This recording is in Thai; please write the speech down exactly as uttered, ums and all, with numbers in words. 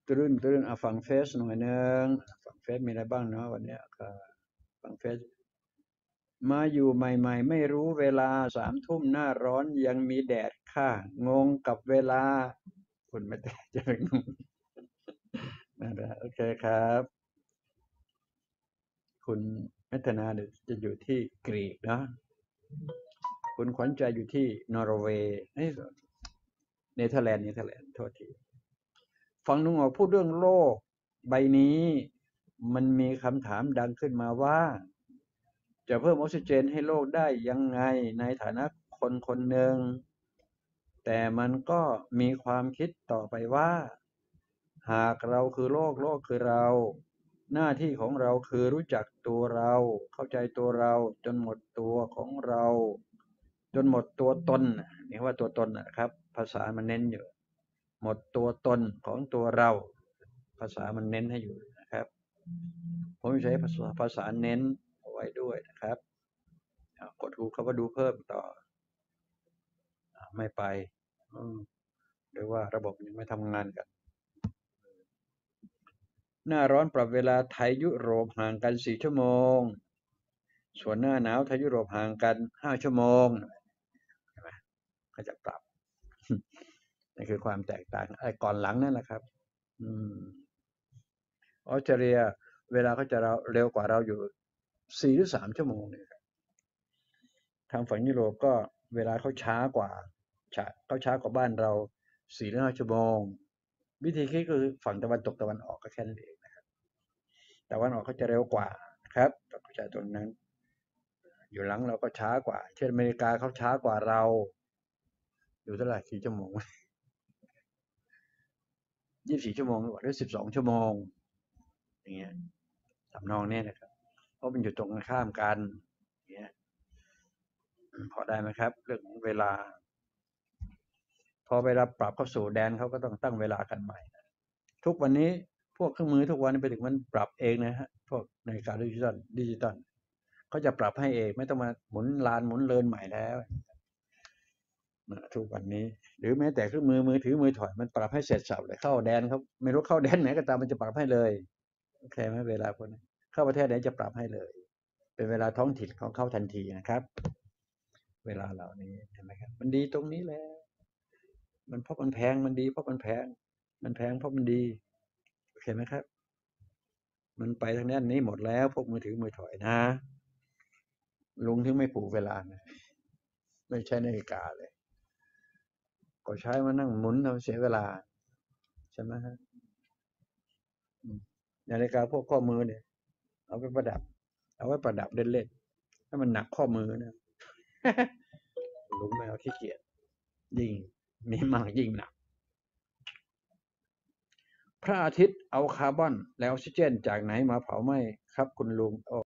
ตรึนตรึนอ่ะฟังเฟซหน่อยนึงฟังเฟซมีอะไรบ้างเนาะวันเนี้ยก็ฟังเฟซมาอยู่ใหม่ๆไม่รู้เวลาสามทุ่มหน้าร้อนยังมีแดดค่ะงงกับเวลาคุณไม่ได้จะไปงงนั่นแหละโอเคครับ คุณมัฒนาเนี่ยจะอยู่ที่กรีกเนาะคุณขวัญใจอยู่ที่นอร์เวย์เนเธอร์แลนด์เนเธอร์แลนด์โทษทีฟังลุงออกพูดเรื่องโลกใบนี้มันมีคำถามดังขึ้นมาว่าจะเพิ่มออกซิเจนให้โลกได้ยังไงในฐานะคนคนหนึ่งแต่มันก็มีความคิดต่อไปว่าหากเราคือโลกโลกคือเราหน้าที่ของเราคือรู้จักตัวเราเข้าใจตัวเราจนหมดตัวของเราจนหมดตัวตนนี่ว่าตัวตนนะครับภาษามันเน้นอยู่หมดตัวตนของตัวเราภาษามันเน้นให้อยู่นะครับผมใช้ภาษาภาษาเน้นเอาไว้ด้วยนะครับกดดูคำว่าดูเพิ่มต่อไม่ไปหรือว่าระบบยังไม่ทำงานกันหน้าร้อนปรับเวลาไทยยุโรปห่างกันสี่ชั่วโมงส่วนหน้าหนาวไทยยุโรปห่างกันห้าชั่วโมงใช่ไหมก็จะปรับนี่คือความแตกต่างไอ้ก่อนหลังนั่นแหละครับอืมออสเตรเลียเวลาเขาจะเร็วกว่าเราอยู่สี่หรือสามชั่วโมงเนี่ยทางฝั่งยุโรปก็เวลาเขาช้ากว่าเขาช้ากว่าบ้านเราสี่หรือห้าชั่วโมงวิธีคิดคือฝั่งตะวันตกตะวันออกก็แค่นั้นเองนะครับตะวันออกเขาจะเร็วกว่านะครับต้องเข้าใจตรงนั้นอยู่หลังเราก็ช้ากว่าเช่นอเมริกาเขาช้ากว่าเราอยู่เท่าไหร่กี่ชั่วโมงยี่สิบสี่ชั่วโมงหรือสิบสองชั่วโมงอย่างเงี้ยทำนองนี้นะครับเพราะมันอยู่ตรงกันข้ามกันอย่างเงี้ยพอได้ไหมครับเรื่องของเวลาพอเวลาปรับเข้าสู่แดนเขาก็ต้องตั้งเวลากันใหม่ทุกวันนี้พวกเครื่องมือทุกวันไปถึงมันปรับเองนะฮะพวกนาฬิกาดิจิตอลดิจิตอลเขาจะปรับให้เองไม่ต้องมาหมุนลานหมุนเลินใหม่แล้วทุกวันนี้หรือแม้แต่เครื่องมือมือถือมือถอยมันปรับให้เสร็จสับเลยเข้าแดนเขาไม่รู้เข้าแดนไหนก็ตามมันจะปรับให้เลยโอเคไหมเวลาพวกนี้เข้าประเทศไหนจะปรับให้เลยเป็นเวลาท้องถิ่นของเขาทันทีนะครับเวลาเหล่านี้เห็นไหมครับมันดีตรงนี้แหละมันเพราะมันแพงมันดีเพราะมันแพงมันแพงเพราะมันดีโอเคไหมครับมันไปทางด้านนี้หมดแล้วพวกมือถือมือถอยนะลุงถึงไม่ปลูกเวลานะไม่ใช่นาฬิกาเลยก็ใช้มานั่งหมุนทำเสียเวลาใช่ไหมฮะนาฬิกาพวกข้อมือเนี่ยเอาไปประดับเอาไว้ประดับเล่นๆถ้ามันหนักข้อมือนะลุงไม่เอาขี้เกียจยิ่งมีมากยิ่งหนักพระอาทิตย์เอาคาร์บอนและออกซิเจนจากไหนมาเผาไหม้ครับคุณลุง